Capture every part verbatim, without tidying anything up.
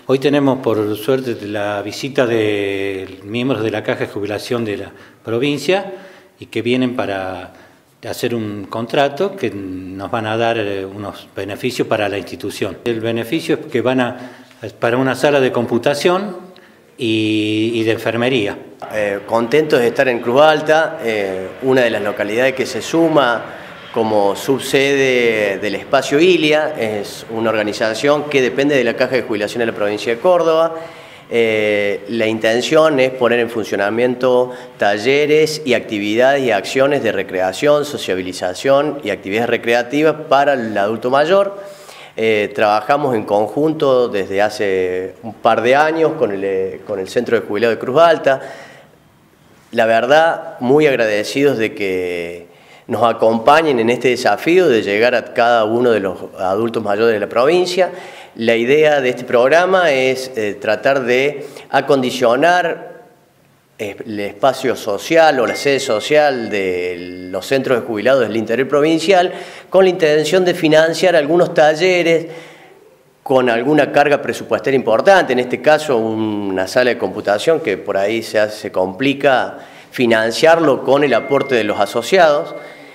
Hoy tenemos, por suerte, la visita de miembros de la Caja de Jubilación de la provincia y que vienen para hacer un contrato que nos van a dar unos beneficios para la institución. El beneficio es que van a para una sala de computación y, y de enfermería. Eh, contentos de estar en Cruz Alta, eh, una de las localidades que se suma como subsede del Espacio Ilia. Es una organización que depende de la Caja de Jubilación de la provincia de Córdoba. Eh, la intención es poner en funcionamiento talleres y actividades y acciones de recreación, sociabilización y actividades recreativas para el adulto mayor. Eh, trabajamos en conjunto desde hace un par de años con el, con el Centro de Jubilados de Cruz Alta. La verdad, muy agradecidos de que nos acompañen en este desafío de llegar a cada uno de los adultos mayores de la provincia. La idea de este programa es eh, tratar de acondicionar el espacio social o la sede social de los centros de jubilados del interior provincial con la intención de financiar algunos talleres con alguna carga presupuestaria importante, en este caso una sala de computación que por ahí se, hace, se complica financiarlo con el aporte de los asociados.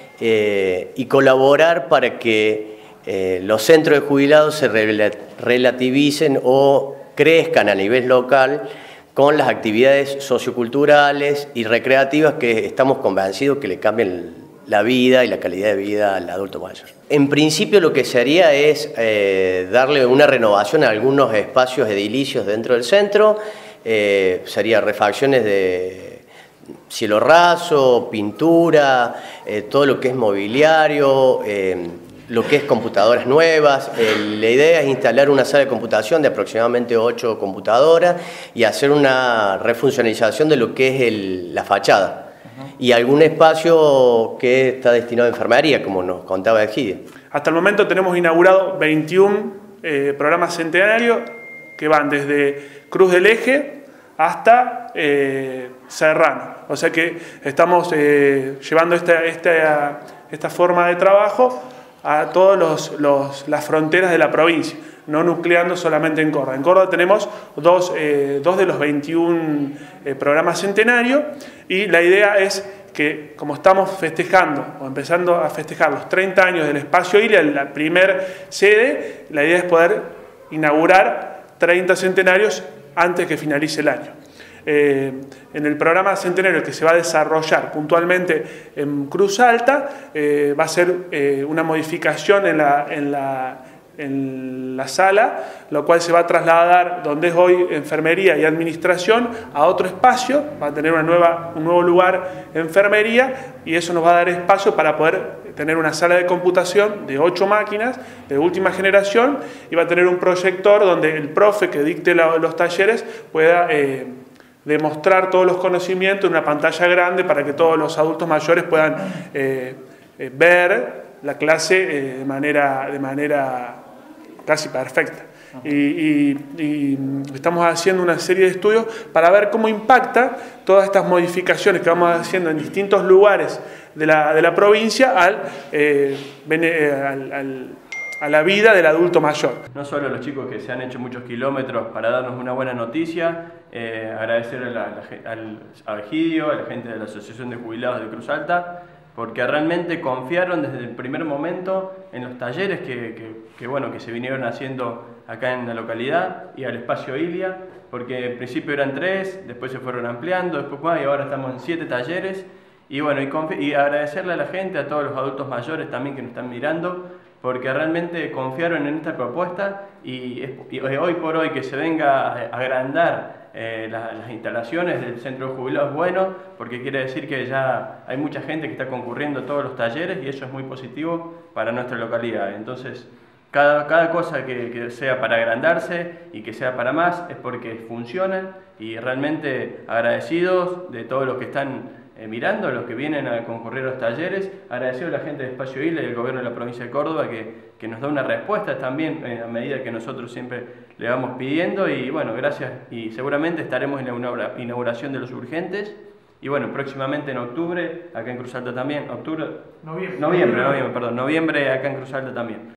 Eh, y colaborar para que eh, los centros de jubilados se relativicen o crezcan a nivel local con las actividades socioculturales y recreativas que estamos convencidos que le cambian la vida y la calidad de vida al adulto mayor. En principio lo que se haría es eh, darle una renovación a algunos espacios edilicios dentro del centro, eh, sería refacciones de cielo raso, pintura, eh, todo lo que es mobiliario, eh, lo que es computadoras nuevas. Eh, la idea es instalar una sala de computación de aproximadamente ocho computadoras y hacer una refuncionalización de lo que es el, la fachada. Uh-huh. Y algún espacio que está destinado a enfermería, como nos contaba Egidio. Hasta el momento tenemos inaugurado veintiún eh, programas centenarios que van desde Cruz del Eje hasta eh, Serrano. O sea que estamos eh, llevando esta, esta, esta forma de trabajo a todas las fronteras de la provincia, no nucleando solamente en Córdoba. En Córdoba tenemos dos, eh, dos de los veintiún eh, programas centenarios y la idea es que, como estamos festejando o empezando a festejar los treinta años del Espacio Ilia, la primer sede, la idea es poder inaugurar treinta centenarios antes que finalice el año. Eh, en el programa centenario que se va a desarrollar puntualmente en Cruz Alta, eh, va a ser eh, una modificación en la, en, la, en la sala, lo cual se va a trasladar donde es hoy enfermería y administración a otro espacio, va a tener una nueva, un nuevo lugar de enfermería y eso nos va a dar espacio para poder tener una sala de computación de ocho máquinas de última generación y va a tener un proyector donde el profe que dicte la, los talleres pueda eh, demostrar todos los conocimientos en una pantalla grande para que todos los adultos mayores puedan eh, eh, ver la clase eh, de manera, de manera casi perfecta. Y, y, y estamos haciendo una serie de estudios para ver cómo impacta todas estas modificaciones que vamos haciendo en distintos lugares de la, de la provincia al, eh, al, al a la vida del adulto mayor. No solo a los chicos que se han hecho muchos kilómetros para darnos una buena noticia, eh, agradecer a, la, al, a Egidio, a la gente de la Asociación de Jubilados de Cruz Alta, porque realmente confiaron desde el primer momento en los talleres que, que, que, bueno, que se vinieron haciendo acá en la localidad y al Espacio Ilia, porque en principio eran tres, después se fueron ampliando, después más, y ahora estamos en siete talleres. Y bueno, y, y agradecerle a la gente, a todos los adultos mayores también que nos están mirando, porque realmente confiaron en esta propuesta y, y hoy por hoy que se venga a agrandar eh, la, las instalaciones del Centro de Jubilados es bueno, porque quiere decir que ya hay mucha gente que está concurriendo a todos los talleres y eso es muy positivo para nuestra localidad. Entonces, cada, cada cosa que, que sea para agrandarse y que sea para más es porque funcionan y realmente agradecidos de todos los que están Eh, mirando, los que vienen a concurrir a los talleres, agradecido a la gente de Espacio Ilia y el gobierno de la provincia de Córdoba que, que nos da una respuesta también eh, a medida que nosotros siempre le vamos pidiendo y bueno, gracias y seguramente estaremos en la inauguración de los urgentes y bueno, próximamente en octubre, acá en Cruz Alta también, octubre, noviembre, noviembre, noviembre, perdón, noviembre acá en Cruz Alta también.